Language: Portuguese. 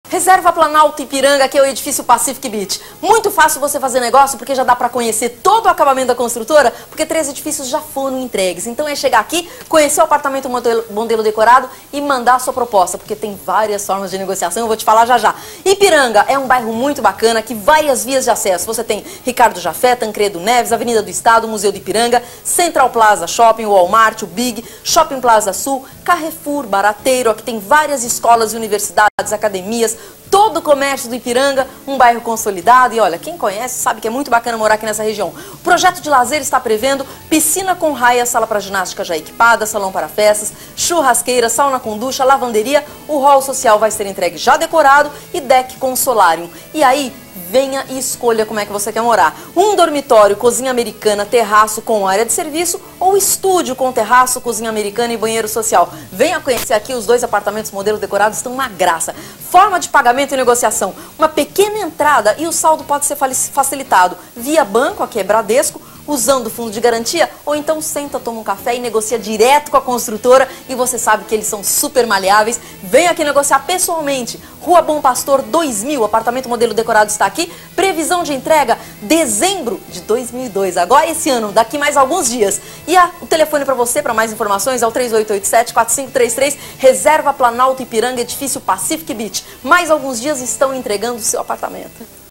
Reserva Planalto Ipiranga, que é o edifício Pacific Beach. Muito fácil você fazer negócio, porque já dá para conhecer todo o acabamento da construtora, porque 3 edifícios já foram entregues. Então é chegar aqui, conhecer o apartamento modelo decorado e mandar a sua proposta, porque tem várias formas de negociação, eu vou te falar já já. Ipiranga é um bairro muito bacana, aqui várias vias de acesso. Você tem Ricardo Jafé, Tancredo Neves, Avenida do Estado, Museu do Ipiranga, Central Plaza Shopping, o Walmart, o Big, Shopping Plaza Sul, Carrefour, Barateiro, aqui tem várias escolas e universidades, academias, todo o comércio do Ipiranga, um bairro consolidado. E olha, quem conhece sabe que é muito bacana morar aqui nessa região. O projeto de lazer está prevendo piscina com raia, sala para ginástica já equipada, salão para festas, churrasqueira, sauna com ducha, lavanderia. O hall social vai ser entregue já decorado e deck com solário. E aí, venha e escolha como é que você quer morar. Um dormitório, cozinha americana, terraço com área de serviço ou estúdio com terraço, cozinha americana e banheiro social. Venha conhecer aqui, os 2 apartamentos modelo decorados estão uma graça. Forma de pagamento e negociação. Uma pequena entrada e o saldo pode ser facilitado via banco, aqui é Bradesco, usando o fundo de garantia, ou então senta, toma um café e negocia direto com a construtora e você sabe que eles são super maleáveis. Vem aqui negociar pessoalmente. Rua Bom Pastor 2000, apartamento modelo decorado está aqui. Previsão de entrega, dezembro de 2002, agora esse ano, daqui mais alguns dias. E o telefone para você, para mais informações, é o 3887-4533, Reserva Planalto Ipiranga, edifício Pacific Beach. Mais alguns dias estão entregando o seu apartamento.